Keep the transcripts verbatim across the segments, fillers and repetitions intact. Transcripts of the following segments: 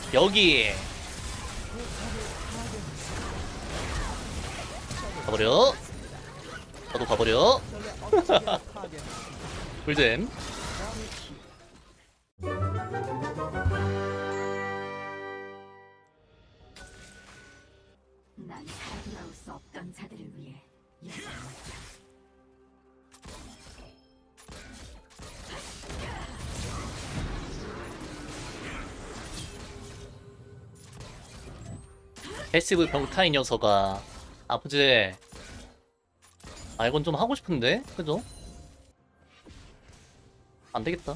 여기 가버려. 나도 가버려. 꿀잼. 난 살아돌아올 수 없던 자들을 위해 예상했다. 패시브 병타 이 녀석아. 아프지? 아 이건 좀 하고 싶은데? 그죠? 안되겠다.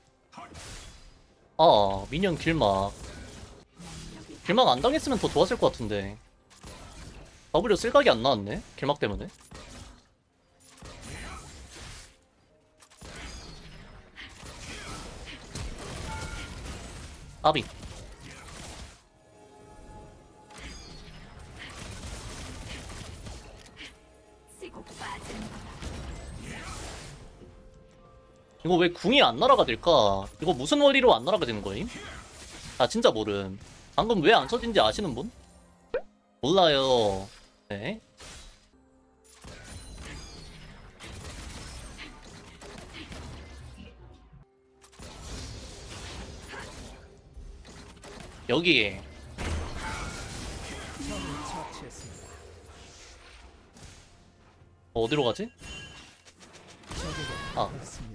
아 미니언 길막. 길막 안 당했으면 더 좋았을 것 같은데. W 쓸각이 안 나왔네? 길막 때문에. 아비. 이거 왜 궁이 안 날아가 될까? 이거 무슨 원리로 안 날아가 되는 거임? 아 진짜 모름. 방금 왜 안 써진지 아시는 분? 몰라요. 네. 여기 어, 어디로 가지? 아.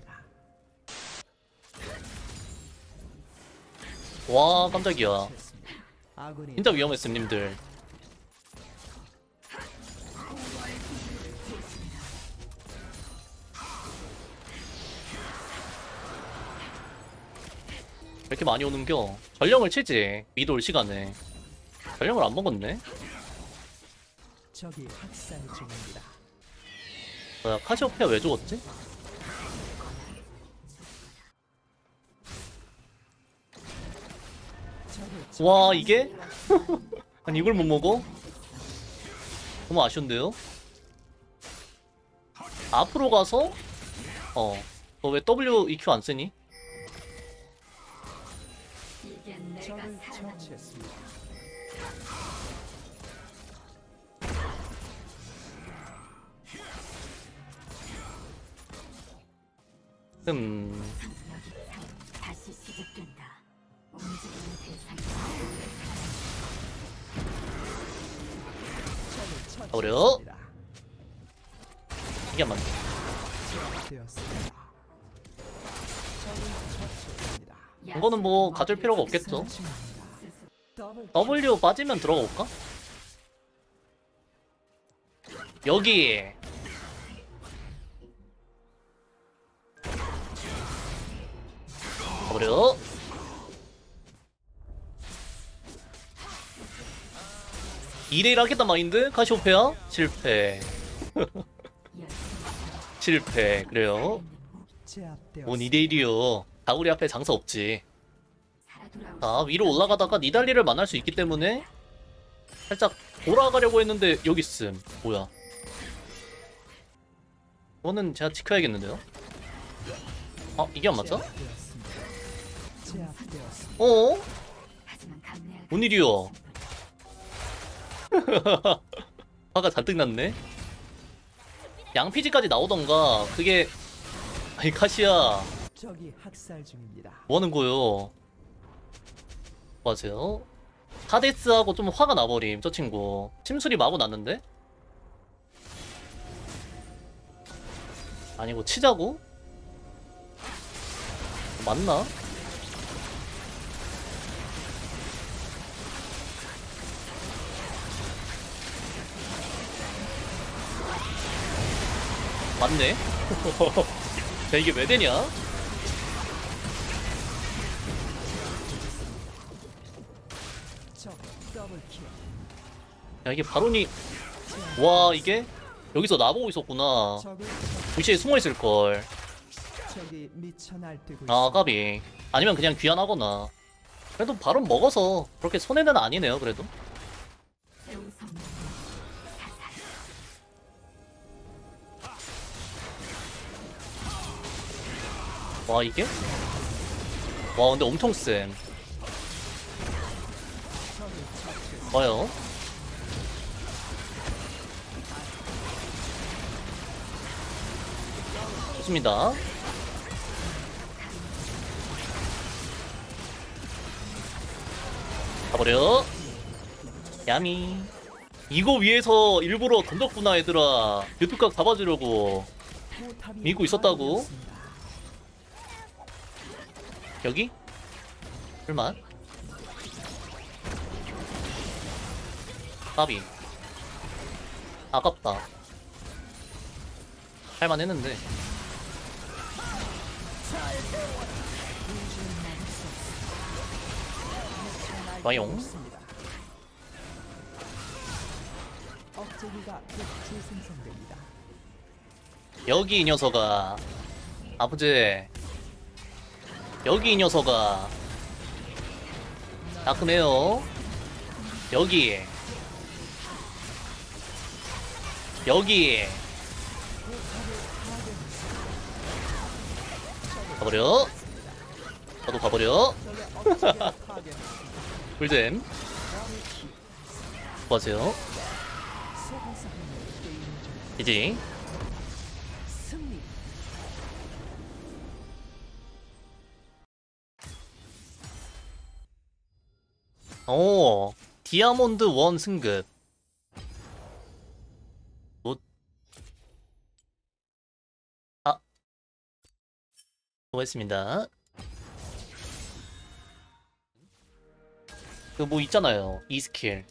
와 깜짝이야. 진짜 위험했음 님들. 왜 이렇게 많이 오는겨? 전령을 치지. 미드 올 시간에. 전령을 안 먹었네. 적이 학살 중입니다. 뭐야 카시오페아 왜 죽었지? 와 이게? 아니 이걸 못 먹어? 너무 아쉬운데요? 앞으로 가서 어 너 왜 더블유 이큐 안 쓰니? 적을 처치했습니다. 음 다시 시작된다. 움직이는 대상이 어려? 이게 안 맞네. 되었습니다. 적을 처치했습니다. 이거는 뭐 가질 필요가 없겠죠. 더블 W 빠지면 들어가 볼까? 여기 어려? 이 대 일 하겠다 마인드? 카시오페아? 실패. 실패. 그래요? 뭔 이 대 일이요. 다구리 앞에 장사 없지. 자 위로 올라가다가 니달리를 만날 수 있기 때문에 살짝 돌아가려고 했는데 여기 있음. 뭐야 이거는 제가 지켜야겠는데요? 아 이게 안 맞아? 어? 뭔 일이요? 화가 잔뜩 났네. 양피지까지 나오던가. 그게 아니 카시야 적이 학살 중입니다. 뭐하는 거요? 맞아요. 하데스하고 좀 화가 나버림 저 친구. 침술이 마구 났는데? 아니고 치자고? 맞나? 맞네? 야 이게 왜 되냐? 적 더블킬. 야 이게 바론이 와 이게? 여기서 나보고 있었구나. 적을 무시에 숨어있을걸. 적이 미쳐 날뛰고 아 있습니다. 까비. 아니면 그냥 귀환하거나. 그래도 바론 먹어서 그렇게 손해는 아니네요 그래도. 와 이게? 와 근데 엄청 쌤. 와요. 좋습니다. 가버려. 야미. 이거 위에서 일부러 던졌구나 얘들아. 유튜각 잡아주려고. 포탑이 믿고 있었다고? 파괴되었습니다. 여기? 불만. 까비. 아깝다. 할만했는데. 와용. 억제기가 곧 재생성됩니다. 여기 이 녀석아. 아버지. 여기 이 녀석아. 따끔해요. 여기. 여기. 가버려. 저도 가버려. 적의 억제기가 파괴했습니다. 불잼. 수고하세요. 세계사는 게임 중 이지. 승리. 오. 디아몬드 원 승급. 못. 아. 수고했습니다. 그 뭐 있잖아요. 이 스킬.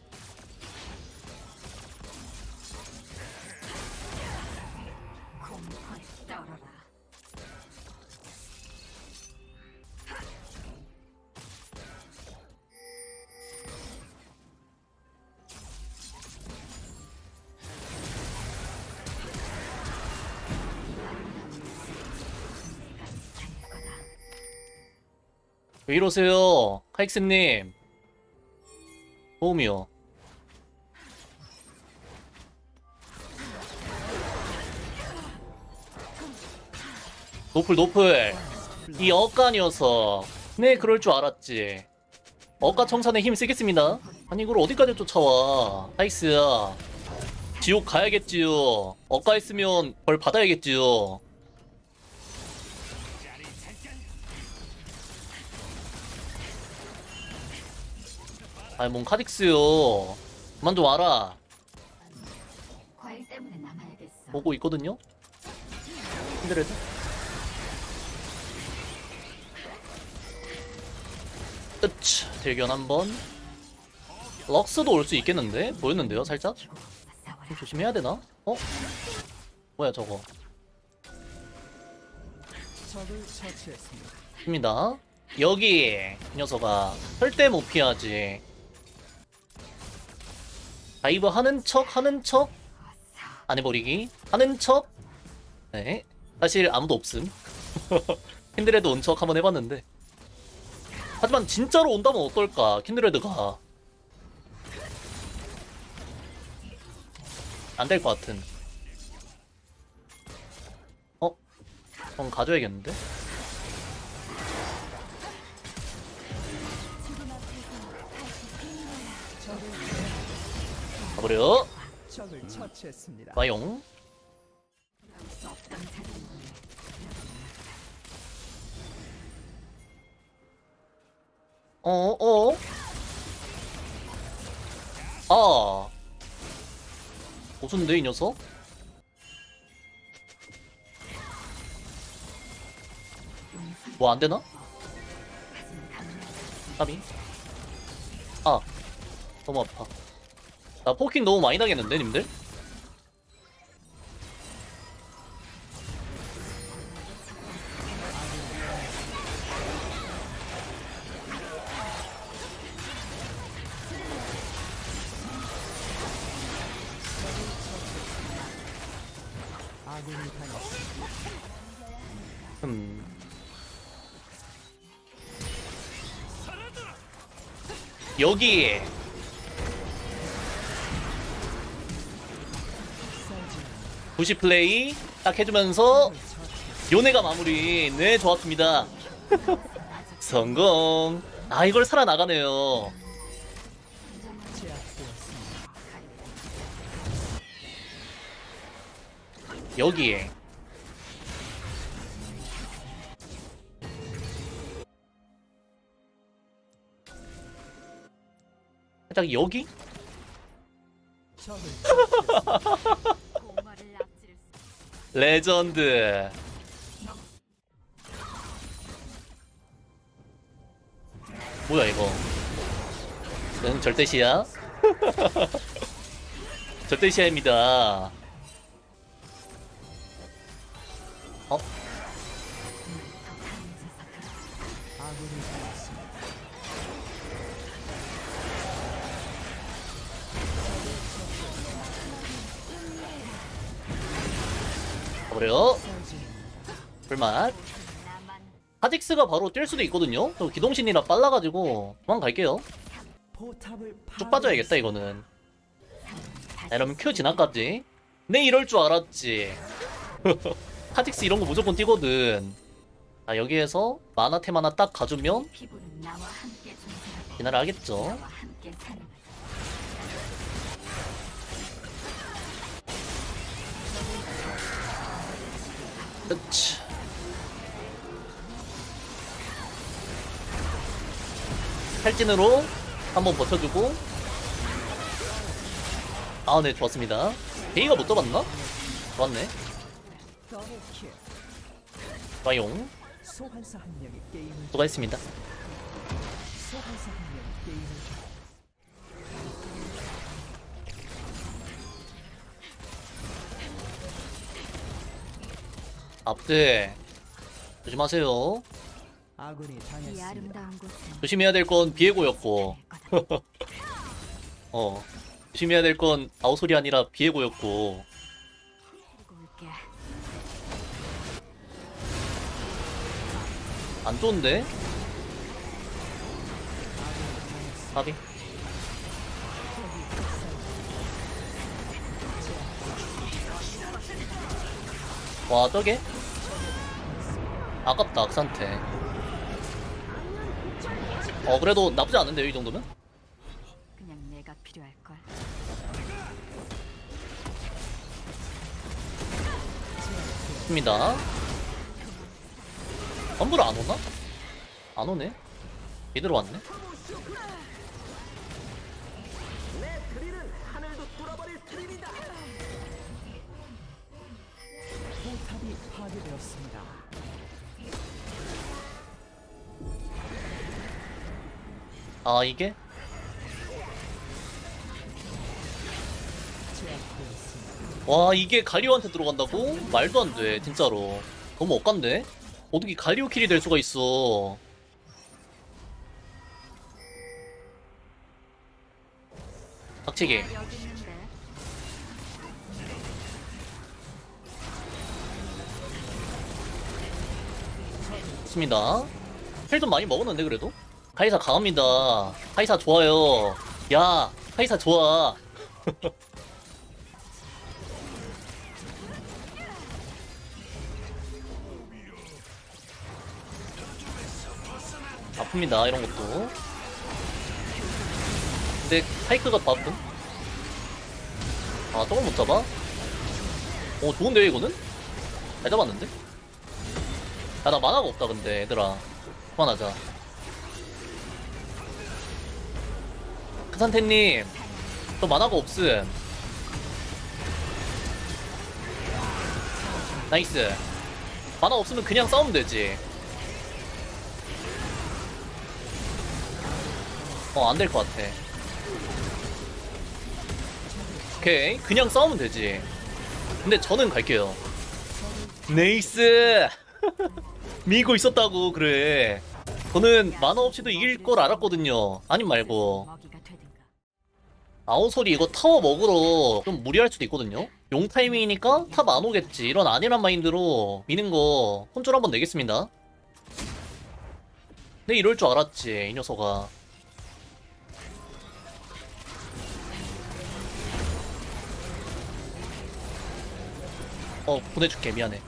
공포에 떨어라. 왜 이러세요? 카익스님. 도움이요. 노플 노플. 이 억가 녀석. 네 그럴 줄 알았지. 억가 청산에 힘 쓰겠습니다. 아니 이걸 어디까지 쫓아와. 카익스. 지옥 가야겠지요. 억가 있으면 벌 받아야겠지요. 아이 뭔 카딕스요. 그만 좀 와라. 과일 때문에 남아야겠어. 보고 있거든요. 힘들어도. 으치. 대견 한번. 럭스도 올 수 있겠는데? 보였는데요 살짝? 좀 조심해야 되나? 어? 뭐야 저거. 적을 처치했습니다. 입니다. 여기 이 녀석아 절대 못 피하지. 다이브 하는 척 하는 척 안 해버리기 하는 척. 네 사실 아무도 없음. 킨드레드 온 척 한번 해봤는데 하지만 진짜로 온다면 어떨까. 킨드레드가 안 될 것 같은. 어? 그럼 가져야겠는데? 가버려. 적을 처치했습니다. 와용. 수 없던 자들을 위해 어, 어. 아. 고수인데, 이 녀석? 뭐 안 되나? 까비. 아. 너무 아파. 나 포킹 너무 많이 당했는데, 님들? 아군이 당했습니다. 음. 여기. 부시 플레이 딱 해주면서 요네가 마무리. 네, 좋았습니다. 성공. 아, 이걸 살아나가네요. 제압 여기에 살짝 여기? 적을 처치했습니다. 고마를 앞지를 수 레전드. 뭐야 이거? 응, 절대시야. 절대시야입니다. 어? 아군이 당했습니다. 그래요? 서진 불맛. 나만 카직스가 바로 뛸 수도 있거든요? 저 기동신이라 빨라가지고 도망갈게요. 포탑을 쭉 빠져야겠다 이거는. 자, 이러면 Q 지나까지. 내 이럴 줄 알았지. 카직스 이런 거 무조건 뛰거든. 자, 여기에서 마나템 하나 딱 가주면 피부는 나와 함께 존재하고 기나를 하겠죠. 나와 함께 사는 거다. 그치. 탈진으로 한번 버텨주고. 아, 네, 좋았습니다. 베이가 못 잡았나? 좋았네. 더블킬. 좋아용. 소환사 한 명이 게임을 수고했습니다. 소환사 한 명이 게임을 앞들 조심하세요. 아군이 이 당했습니다. 아름다운 곳은 조심해야 될 건 비에고였고, 될 거다. 어 조심해야 될 건 아우솔이 아니라 비에고였고. 데리고 올게. 안 좋은데? 하비. 와, 저게? 아깝다, 악산테. 어, 그래도 나쁘지 않은데요, 이 정도면? 그냥 내가 필요할 걸. 좋습니다. 엄브로 안 오나? 안 오네. 이대로 왔네. 포탑이 파괴되었습니다. 아, 이게? 제압되었습니다. 와, 이게 가리오한테 들어간다고? 말도 안 돼, 진짜로. 너무 억간데? 어떻게 가리오 킬이 될 수가 있어. 닥치기. 나 여기 있는데. 좋습니다. 힐 좀 많이 먹었는데, 그래도? 카이사 강합니다. 카이사 좋아요. 야, 카이사 좋아. 아픕니다, 이런 것도. 근데 파이크가 더 아픔? 아, 저걸 못 잡아? 어, 좋은데요, 이거는? 잘 잡았는데? 야, 나 만화가 없다, 근데, 얘들아. 그만하자. 크산테님, 저 만화가 없음. 나이스. 만화 없으면 그냥 싸우면 되지. 어, 안 될 것 같아. 오케이. 그냥 싸우면 되지. 근데 저는 갈게요. 네이스! 미고 있었다고, 그래. 저는 만화 없이도 이길 걸 알았거든요. 아님 말고. 먹이가 되든가. 아웃솔이 이거 타워 먹으러 좀 무리할 수도 있거든요. 용 타이밍이니까 탑 안 오겠지. 이런 안일한 마인드로 미는 거 혼쭐 한번 내겠습니다. 근데 이럴 줄 알았지, 이 녀석아. 어, 보내줄게. 미안해.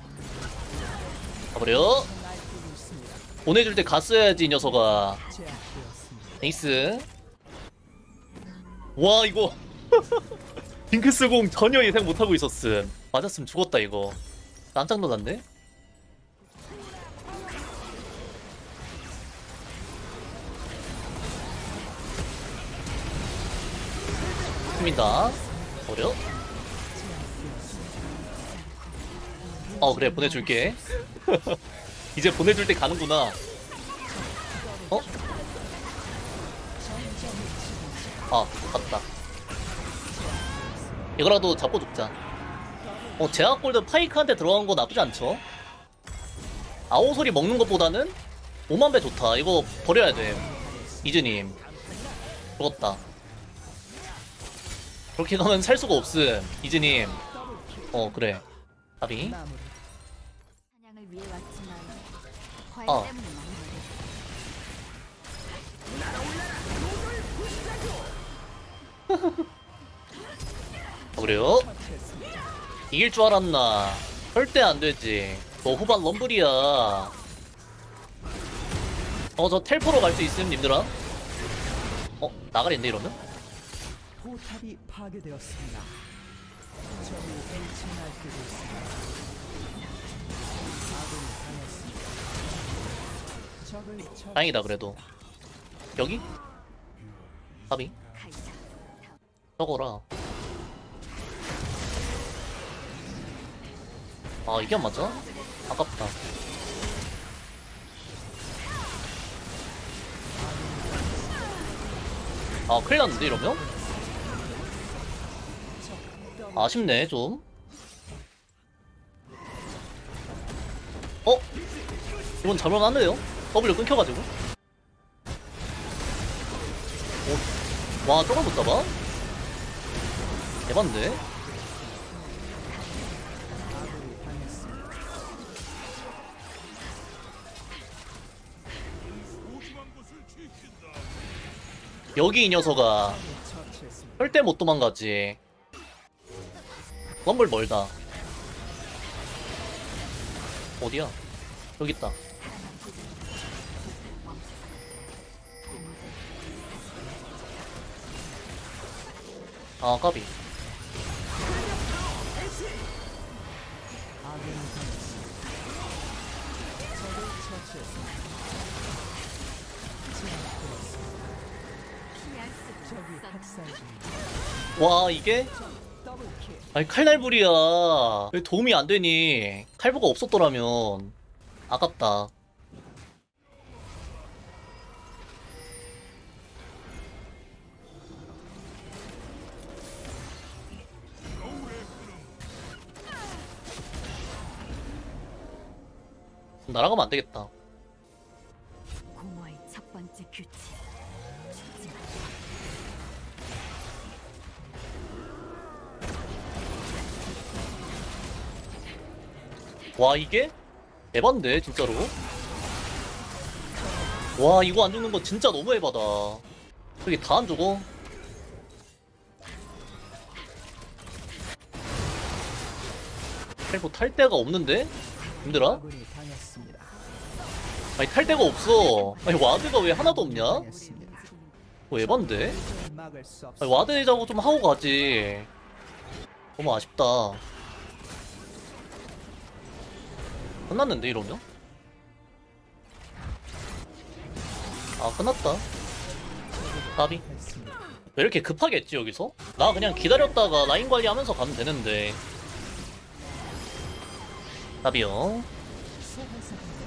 가버려. 날뛰고 있습니다. 보내줄 때 갔어야지, 이 녀석아. 제압되었습니다. 에이스. 와, 이거 딩크스 공 전혀 예상 못하고 있었음. 맞았으면 죽었다 이거. 깜짝 놀랐네. 힘이다. 어려? 어 그래 보내줄게. 이제 보내줄 때 가는구나. 어? 아 갔다. 이거라도 잡고 죽자. 어 제약골드 파이크한테 들어간 거 나쁘지 않죠? 아오소리 먹는 것보다는 오만 배 좋다. 이거 버려야 돼. 이즈님 죽었다. 그렇게 가면 살 수가 없음. 이즈님. 어 그래. 아비. 마무리. 사냥을 위해 왔지만 과일 어. 때문에 많이 어, 그래요? 처치했습니다. 이길 줄 알았나? 절대 안 되지. 너 후반 럼블이야. 어, 저 텔포로 갈 수 있음, 님들아? 어, 나가겠네, 이러면? 포탑이 파괴되었습니다. 적이 H를 날뛰고 있습니다. 아군이 당했습니다. 적을 처치. 다행이다, 그래도. 여기? 가비? 가이사. 저거라. 아, 이게 안 맞아? 아깝다. 아, 큰일 났는데, 이러면? 아쉽네, 좀. 어? 이건 잘못하네요? W 끊겨가지고. 오. 와, 저걸 못 잡아? 대박인데? 아군이 당했습니다. 여기 이 녀석아. 처치했습니다. 절대 못 도망가지. 럼블 멀다. 어디야? 여기 있다. 아, 까비. 아군이 당했습니다. 적을 처치했습니다. 제압되었습니다. 피할 수 적이 없었나? 학살 중입니다. 와, 이게? 더블킬. 아니, 칼날불이야. 왜 도움이 안 되니? 칼부가 없었더라면. 아깝다. 날아가면 안 되겠다. 공허의 첫 번째 규칙. 죽지 마. 와, 이게? 에반데, 진짜로? 와, 이거 안 죽는 거 진짜 너무 에바다. 저기 다 안 죽어? 텔포 탈 데가 없는데? 힘들어? 아군이 당했습니다. 아니, 탈 데가 없어. 아니, 와드가 왜 하나도 없냐? 당했습니다. 뭐 에반데? 도저히 막을 수 아니, 없습니다. 와드 내자고 좀 하고 가지. 너무 아쉽다. 끝났는데, 이러면? 아, 끝났다. 까비. 했습니다. 왜 이렇게 급하게 했지, 여기서? 나 그냥 기다렸다가 라인 관리하면서 가면 되는데. 답이요. 소환사가